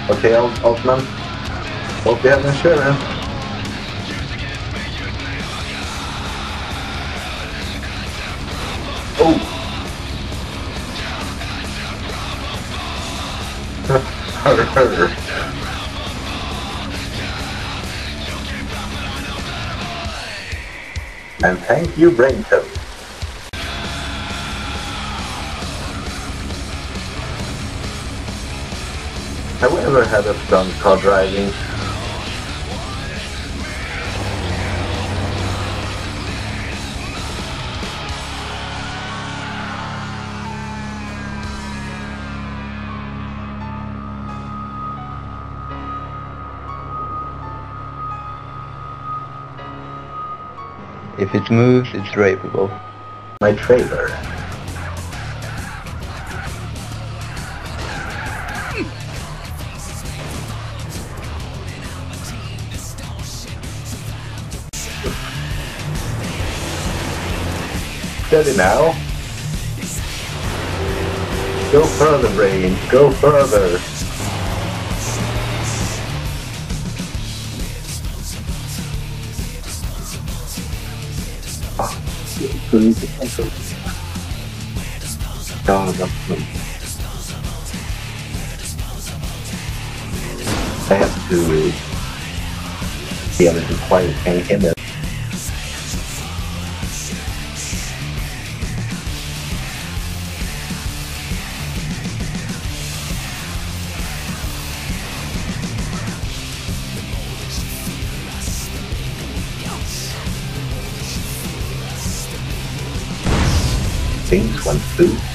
Okay, Altman. Hope you have insurance. Oh! And thank you, Braincoat. Have we ever had a stunt car driving? If it moves, it's rapeable. My trailer. Steady now. Go further, Brain. Go further. No, that's me. I have to be able to quiet him. Things went through.